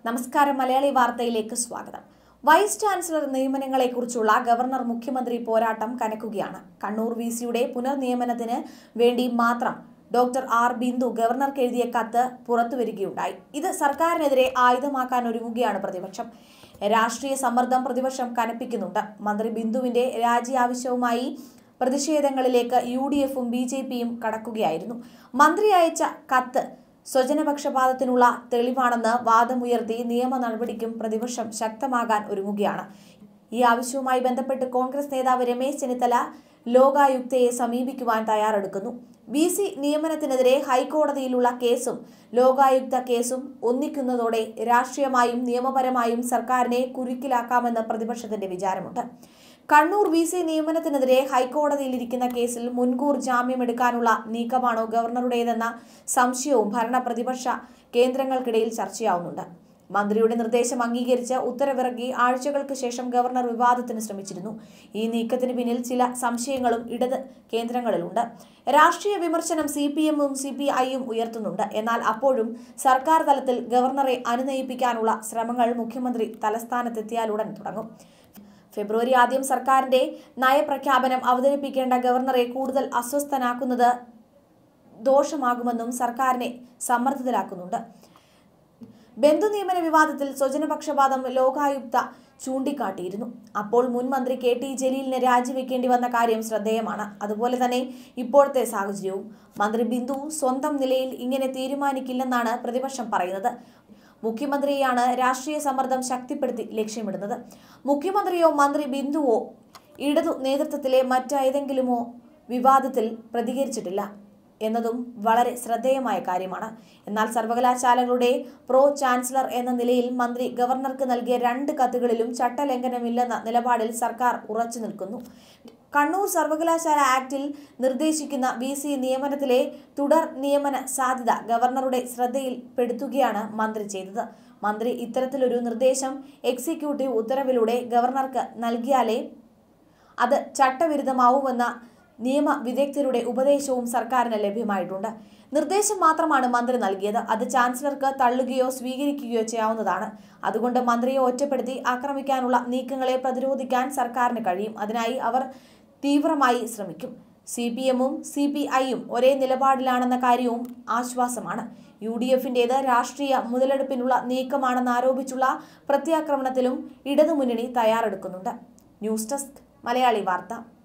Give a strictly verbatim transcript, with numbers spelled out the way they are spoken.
നമസ്കാരം മലയാളി വാർത്തയിലേക്ക് സ്വാഗതം. വൈസ് ചാൻസലർ നിയമനങ്ങളെക്കുറിച്ചുള്ള ഗവർണർ മുഖ്യമന്ത്രി പോരാട്ടം കനക്കുകയാണ്. കണ്ണൂർ വി സിയുടെ പുനർനിയമനത്തിന് വേണ്ടി മാത്രം ഡോക്ടർ ആർ ബിന്ദു ഗവർണർക്ക് എഴുതിയ കത്ത് പുറത്തുവരികയുണ്ടായി. ഇത് സർക്കാരിനെതിരെ ആയുധമാക്കാൻ ഒരുങ്ങുകയാണ് പ്രതിപക്ഷം. രാഷ്ട്രീയ സമ്മർദ്ദം പ്രതിപക്ഷം കനപ്പിക്കുന്നുണ്ട്. മന്ത്രി ബിന്ദുവിന്റെ രാജി ആവശ്യവുമായി പ്രതിഷേധങ്ങളിലേക്ക് യു ഡി എഫും ബി ജെ പിയും കടക്കുകയായിരുന്നു. മന്ത്രി അയച്ച കത്ത് സ്വജനപക്ഷപാതത്തിനുള്ള തെളിവാണെന്ന് വാദമുയർത്തി നിയമ നടപടിക്കും പ്രതിപക്ഷം ശക്തമാകാൻ ഒരുങ്ങുകയാണ്. ഈ ആവശ്യവുമായി ബന്ധപ്പെട്ട് കോൺഗ്രസ് നേതാവ് രമേശ് ചെന്നിത്തല ലോകായുക്തയെ സമീപിക്കുവാൻ തയ്യാറെടുക്കുന്നു. ബി സി നിയമനത്തിനെതിരെ ഹൈക്കോടതിയിലുള്ള കേസും ലോകായുക്ത കേസും ഒന്നിക്കുന്നതോടെ രാഷ്ട്രീയമായും നിയമപരമായും സർക്കാരിനെ കുരുക്കിലാക്കാമെന്ന് പ്രതിപക്ഷത്തിന്റെ വിചാരമുണ്ട്. കണ്ണൂർ വി സി നിയമനത്തിനെതിരെ ഹൈക്കോടതിയിലിരിക്കുന്ന കേസിൽ മുൻകൂർ ജാമ്യമെടുക്കാനുള്ള നീക്കമാണോ ഗവർണറുടേതെന്ന സംശയവും ഭരണ പ്രതിപക്ഷ കേന്ദ്രങ്ങൾക്കിടയിൽ ചർച്ചയാവുന്നുണ്ട്. മന്ത്രിയുടെ നിർദ്ദേശം അംഗീകരിച്ച് ഉത്തരവിറക്കി ആഴ്ചകൾക്ക് ശേഷം ഗവർണർ വിവാദത്തിന് ശ്രമിച്ചിരുന്നു. ഈ നീക്കത്തിന് പിന്നിൽ ചില സംശയങ്ങളും ഇടത് കേന്ദ്രങ്ങളിലുണ്ട്. രാഷ്ട്രീയ വിമർശനം സി പി എമ്മും സി പി ഐയും ഉയർത്തുന്നുണ്ട്. എന്നാൽ അപ്പോഴും സർക്കാർ തലത്തിൽ ഗവർണറെ അനുനയിപ്പിക്കാനുള്ള ശ്രമങ്ങൾ മുഖ്യമന്ത്രി തലസ്ഥാനത്തെത്തിയാലുടൻ തുടങ്ങും. ഫെബ്രുവരി ആദ്യം സർക്കാരിന്റെ നയപ്രഖ്യാപനം അവതരിപ്പിക്കേണ്ട ഗവർണറെ കൂടുതൽ അസ്വസ്ഥനാക്കുന്നത് ദോഷമാകുമെന്നും സർക്കാരിനെ സമ്മർദ്ദത്തിലാക്കുന്നുണ്ട്. ബന്ധു നിയമന വിവാദത്തിൽ സ്വജനപക്ഷപാതം ലോകായുക്ത ചൂണ്ടിക്കാട്ടിയിരുന്നു. അപ്പോൾ മുൻ മന്ത്രി കെ ടി ജലീലിന് രാജിവെക്കേണ്ടി വന്ന കാര്യം ശ്രദ്ധേയമാണ്. അതുപോലെ തന്നെ ഇപ്പോഴത്തെ സാഹചര്യവും. മന്ത്രി ബിന്ദു സ്വന്തം നിലയിൽ ഇങ്ങനെ തീരുമാനിക്കില്ലെന്നാണ് പ്രതിപക്ഷം പറയുന്നത്. മുഖ്യമന്ത്രിയെയാണ് രാഷ്ട്രീയ സമ്മർദ്ദം ശക്തിപ്പെടുത്തി ലക്ഷ്യമിടുന്നത്. മുഖ്യമന്ത്രിയോ മന്ത്രി ബിന്ദുവോ ഇടതു നേതൃത്വത്തിലെ മറ്റേതെങ്കിലുമോ വിവാദത്തിൽ പ്രതികരിച്ചിട്ടില്ല എന്നതും വളരെ ശ്രദ്ധേയമായ കാര്യമാണ്. എന്നാൽ സർവകലാശാലകളുടെ പ്രോ ചാൻസലർ എന്ന നിലയിൽ മന്ത്രി ഗവർണർക്ക് നൽകിയ രണ്ട് കത്തുകളിലും ചട്ടലംഘനമില്ലെന്ന നിലപാടിൽ സർക്കാർ ഉറച്ചു നിൽക്കുന്നു. കണ്ണൂർ സർവകലാശാല ആക്ടിൽ നിർദ്ദേശിക്കുന്ന വി സി നിയമനത്തിലെ തുടർ നിയമന സാധ്യത ഗവർണറുടെ ശ്രദ്ധയിൽപ്പെടുത്തുകയാണ് മന്ത്രി ചെയ്തത്. മന്ത്രി ഇത്തരത്തിലൊരു നിർദ്ദേശം എക്സിക്യൂട്ടീവ് ഉത്തരവിലൂടെ ഗവർണർക്ക് നൽകിയാലേ അത് ചട്ടവിരുദ്ധമാവുമെന്ന നിയമ വിദഗ്ധരുടെ ഉപദേശവും സർക്കാരിന് ലഭ്യമായിട്ടുണ്ട്. നിർദ്ദേശം മാത്രമാണ് മന്ത്രി നൽകിയത്. അത് ചാൻസലർക്ക് തള്ളുകയോ സ്വീകരിക്കുകയോ ചെയ്യാവുന്നതാണ്. അതുകൊണ്ട് മന്ത്രിയെ ഒറ്റപ്പെടുത്തി ആക്രമിക്കാനുള്ള നീക്കങ്ങളെ പ്രതിരോധിക്കാൻ സർക്കാരിന് കഴിയും. അതിനായി അവർ തീവ്രമായി ശ്രമിക്കും. സി പി എമ്മും സി പി ഐയും ഒരേ നിലപാടിലാണെന്ന കാര്യവും ആശ്വാസമാണ്. യു ഡി എഫിന്റേത് രാഷ്ട്രീയ മുതലെടുപ്പിനുള്ള നീക്കമാണെന്ന് ആരോപിച്ചുള്ള പ്രത്യാക്രമണത്തിലും ഇടതുമുന്നണി തയ്യാറെടുക്കുന്നുണ്ട്. ന്യൂസ് ഡെസ്ക് മലയാളി വാർത്ത.